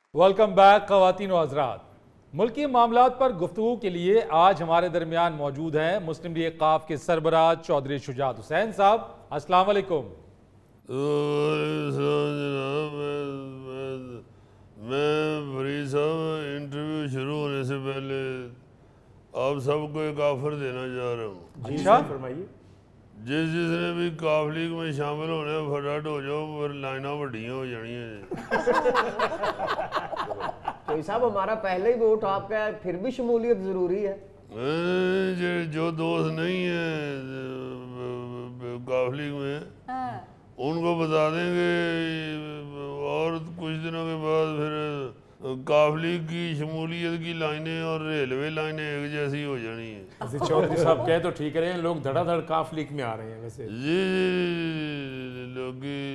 Welcome back ख़वातीन व हज़रात। मुल्की मामलात पर गुफ्तगू के लिए आज हमारे दरमियान मौजूद हैं मुस्लिम लीग क़ाफ के सरबराह चौधरी शुजात हुसैन साहब। अस्सलाम वालेकुम। मैं फरीद साहब, इंटरव्यू शुरू होने से पहले आप सबको एक ऑफर देना चाह रहा हूँ। अच्छा, फरमाइए। जिसने भी काफ लीग में शामिल होने फटाफट हो जाओ, फिर लाइना वड्डियां हो जानी है। तो साहब हमारा पहले ही वोट आपका है, फिर भी शमूलियत जरूरी है। जो दोस्त नहीं है काफ लीग में, उनको बता देंगे और कुछ दिनों के बाद फिर काफ लीग की शमूलियत की लाइनें और रेलवे लाइनें एक जैसी हो जानी है। चौधरी साहब कह तो ठीक रहे हैं, लोग धड़ाधड़ काफ लीग में आ रहे हैं। वैसे जी लोग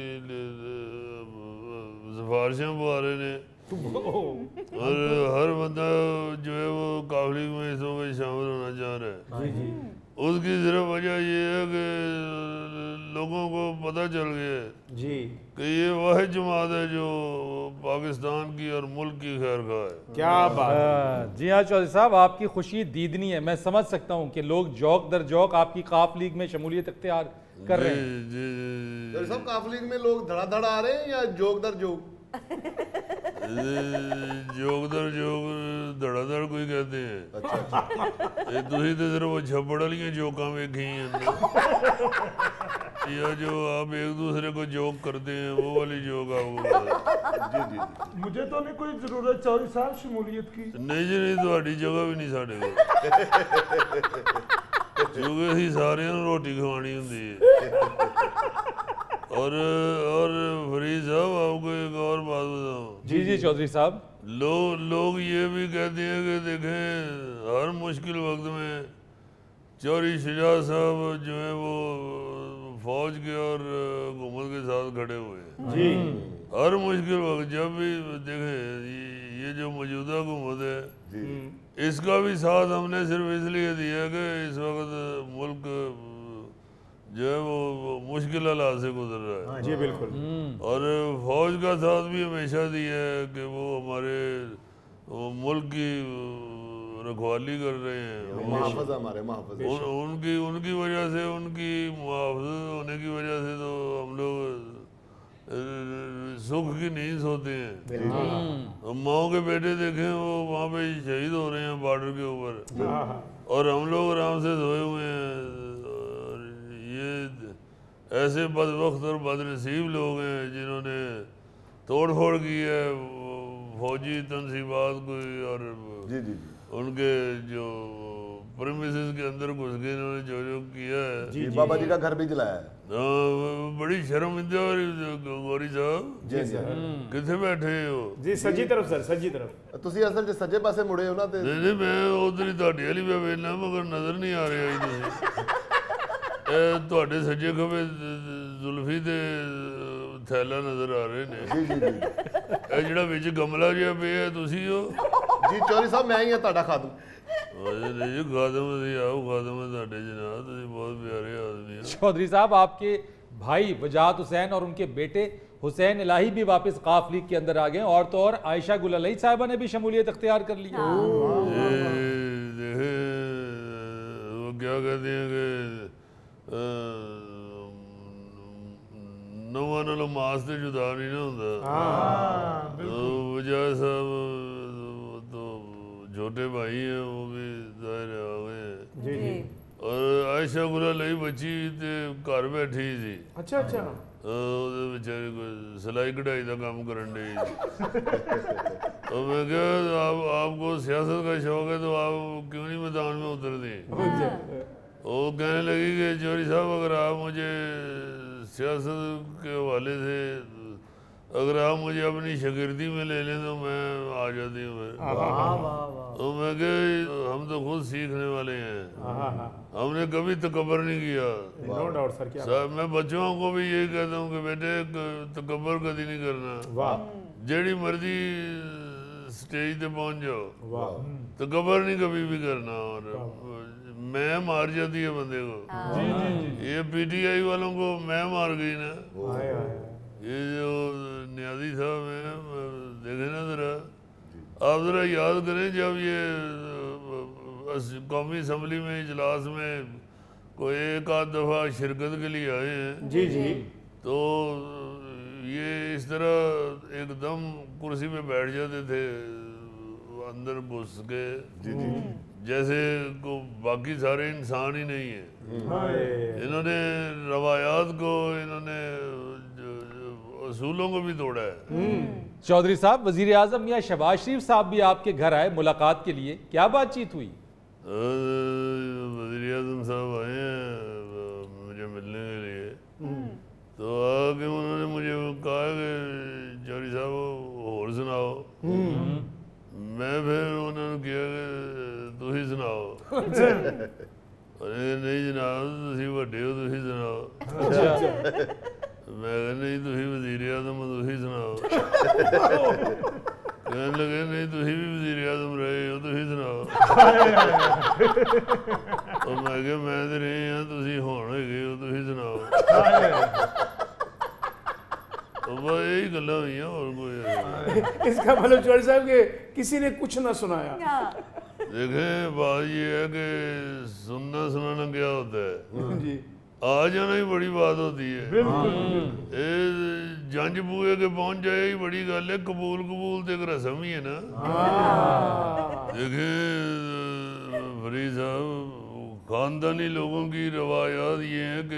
सिफारिशें बुआ रहे ने और हर बंदा जो है वो काफ लीग में इस वक्त शामिल होना चाह रहा है। उसकी सिर्फ वजह ये है कि लोगों को पता चल गया है जी कि ये वह जमात है जो पाकिस्तान की और मुल्क की खैर खा है। क्या बात है। जी हाँ चौधरी साहब, आपकी खुशी दीदनी है। मैं समझ सकता हूँ कि लोग जौक दर जौक आपकी काफ लीग में शमूलियत इख्तियार कर रहे हैं। जी तो सब काफ लीग में लोग धड़ाधड़ आ रहे हैं या जोक दर जोक? जोक दर जोक धड़ाधड़ कोई कहते हैं। ये तुसी तो सिर्फ वो छप्पड़ वाली जोकां वेखी हैं या जो आप एक दूसरे को जोक करते हैं वो वाली जोक आपको जी जी मुझे तो नहीं कोई जरूरत चौधरी साहब शमूलियत की। नहीं जी नहीं, ਤੁਹਾਡੀ जगह भी नहीं साढ़े को क्योंकि ਅਸੀਂ ਸਾਰਿਆਂ ਨੂੰ रोटी खवानी ਹੁੰਦੀ है। और फरीद साहब आपको एक और बात बताऊं। जी जी चौधरी साहब। लोग ये भी कहते हैं कि देखें हर मुश्किल वक्त में चौधरी शुजात साहब जो है वो फौज के और हुकूमत के साथ खड़े हुए हैं। जी हर मुश्किल वक्त जब भी देखें ये जो मौजूदा हुकूमत है इसका भी साथ हमने सिर्फ इसलिए दिया कि इस वक्त मुल्क जो है वो मुश्किल हालात से गुजर रहा है। जी बिल्कुल। और फौज का साथ भी हमेशा दिया है कि वो हमारे मुल्क की रखवाली कर रहे हैं। महाफज हमारे महाफज उनकी वजह से, उनकी मुआवजा होने की वजह से तो हम लोग सुख की नींद सोते हैं। माओ के बेटे देखें वो वहाँ पे शहीद हो रहे हैं बॉर्डर के ऊपर और हम लोग आराम से सोए हुए हैं। ये ऐसे बदबख्त और बदनसीब लोग हैं जिन्होंने तोड़ फोड़ की है फौजी तनसीबात को और जी जी उनके जो प्रीमिसेस के अंदर घुस के इन्होंने जो किया है। जी बाबा जी का घर भी जलाया है। बड़ी शर्मिंदा और गौरी साहब जी जी कितने बैठे हो? जी सज्जी तरफ सर, सज्जी तरफ। ਤੁਸੀਂ ਅਸਲ 'ਚ ਸੱਜੇ ਪਾਸੇ ਮੁੜੇ ਹੋ ਨਾ ਤੇ नहीं नहीं, मैं उधर ही ਤੁਹਾਡੀ वाली पे वेखना मगर नजर नहीं आ रहे आई तुसीं। ਤੁਹਾਡੇ ਸੱਜੇ ਖੱਬੇ ਜ਼ੁਲਫੀ ਦੇ ਥੈਲਾ ਨਜ਼ਰ ਆ ਰਹੇ ਨੇ। ਜੀ ਜੀ ਜੀ ਇਹ ਜਿਹੜਾ ਵਿੱਚ ਗਮਲਾ ਜਿਹਾ ਪਿਆ ਤੁਸੀਂ ਹੋ? ਜੀ ਚੌਧਰੀ ਸਾਹਿਬ ਮੈਂ ਹੀ ਹਾਂ ਤੁਹਾਡਾ ਖਾਦਮ। नहीं खादम आओ खादम है ਤੁਹਾਡੇ जनाब, ਤੁਸੀਂ बहुत प्यारे आदमी हो। चौधरी साहब, आपके भाई वजाहत हुसैन और उनके बेटे हुसैन इलाही भी वापस काफ लीग के अंदर आ गए और तो और आयशा गुल अलई साहिबा ने भी शमूलियत इख्तियार कर ली। देखे वो क्या कहते हैं कि नवा नालों मास से जुदा नहीं ना होता। वजाहत साहब तो छोटे भाई हैं, वो भी जाहिर आ गए हैं। जी जी। और आयशा गुल अलई बच्ची ते घर बैठी सी। अच्छा अच्छा। ਉਹਦੇ ਵਿਚਾਰੇ ਕੋਈ सिलाई कढ़ाई का काम करन डई। तो मैं क्या आपको सियासत का शौक है तो आप क्यों नहीं मैदान में उतरते? वो कहने लगी कि चौधरी साहब अगर आप मुझे सियासत के हवाले से अगर आप मुझे अपनी शागिर्दी में ले लें तो मैं आ जाती हूँ। तो मैं क्या हम तो खुद सीखने वाले हैं, हमने कभी तकबर नहीं किया। No doubt sir. क्या सर मैं बच्चों को भी यही कहता हूँ कि बेटे तकबर कभी नहीं करना। वाह जेड़ी मर्जी स्टेज पे पहुंच जाओ, वाह। तकबर नहीं कभी भी करना। और मैं मार जाती है बंदे को। ये पीटीआई वालों को मैं मार गई ना। आए आए। ये जो न्याजी साहब हैं देखें ना ज़रा, आप ज़रा याद करें जब ये कौमी असम्बली में इजलास में कोई एक आध दफ़ा शिरकत के लिए आए हैं जी जी तो ये इस तरह एकदम कुर्सी पे बैठ जाते थे अंदर घुस के, जैसे को बाकी सारे इंसान ही नहीं है। इन्होंने रवायात को, इन्होंने असूलों को भी तोड़ा है। चौधरी साहब, वजीर आजम मियां शहबाज शरीफ साहब भी आपके घर आए मुलाकात के लिए, क्या बातचीत हुई? वज़ीर आज़म साहब आए हैं मुझे मिलने के लिए, तो आके उन्होंने मुझे कहा कि चौधरी साहब और सुनाओ। मैं फिर उन्होंने किया कि तू ही सुनाओ। नहीं जनाब तुसी वड्डे हो, तुसी सुनाओ। मैं कहा नहीं तुसी वज़ीर आज़म हो, तुसी सुनाओ। कहने लगे नहीं तुसी भी वज़ीर आज़म रहे हो, तुसी सुनाओ। और मैं कहा मैं तो रहे हैं, तुसी होण हैगे हो, तुसी सुनाओ। तो बस यही गल्लां हुईयां, और कोई इसका मतलब चौधरी साहब के किसी ने कुछ ना सुनाया। देखें बात ये है कि सुनना सुनाना क्या होता है, जी आ जाना ही बड़ी बात होती है। ये जंज बूए के पहुंच जाए ही बड़ी गल है, कबूल कबूल तो एक रस्म ही है ना। देखें फरीद साहब, खानदानी लोगों की रवायात ये है कि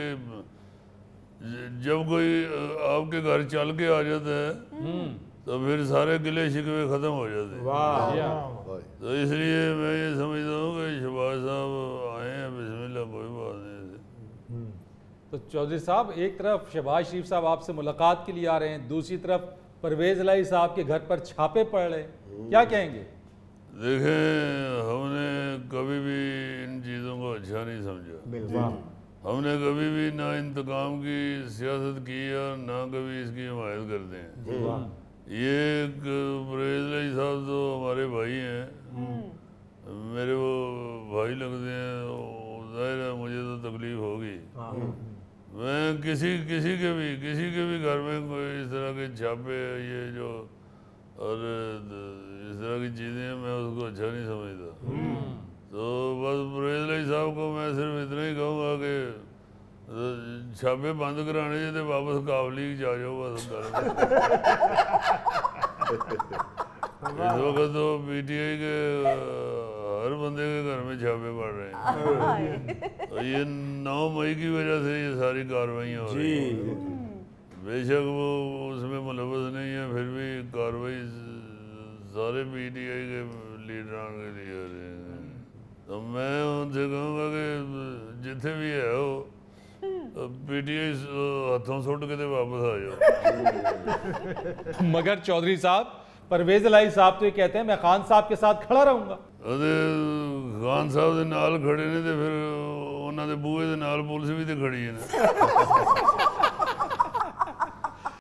जब कोई आपके घर चल के आ जाता है तो फिर सारे गिले शिकवे खत्म हो जाते हैं। तो इसलिए मैं ये समझता हूँ कि शहबाज साहब आए हैं, बिस्मिल्लाह, कोई बात नहीं। तो चौधरी साहब, एक तरफ शहबाज शरीफ साहब आपसे मुलाकात के लिए आ रहे हैं, दूसरी तरफ परवेज इलाही साहब के घर पर छापे पड़ रहे हैं, क्या कहेंगे? देखें हमने कभी भी इन चीज़ों को अच्छा नहीं समझा। हमने कभी भी ना इंतकाम की सियासत की और ना कभी इसकी हिमायत करते हैं। ये एक परवेज इलाही साहब तो हमारे भाई हैं, मेरे वो भाई लगते हैं, जाहिर है मुझे तो तकलीफ होगी। मैं किसी के भी घर में कोई इस तरह के छापे ये जो और इस तरह की चीज़ें मैं उसको अच्छा नहीं समझता। तो बस परवेज इलाही साहब को मैं सिर्फ इतना ही कहूँगा कि छापे बंद कराने चाहिए तो वापस काफ लीग जा जाओ बस घर में। इस वक्त तो PTI के हर बंदे के घर में छापे पड़ रहे हैं। तो ये 9 मई की वजह से ये सारी कार्रवाइयाँ हो रही हैं। बेशक वो उसमें मुलव्वस नहीं है, फिर भी कार्रवाई सारे PTI के लीडरान के लिए हो रहे हैं। तो मैं उनसे कहूँगा कि जिथे भी है वो PTI हथों सुट के वापस आ जाओ। मगर चौधरी साहब, परवेज इलाही साहब तो ये कहते हैं मैं खान साहब के साथ खड़ा रहूंगा। खान साहब के नाल खड़े ने तो फिर उन्होंने बूहे के नाल पुलिस भी तो खड़ी है ना।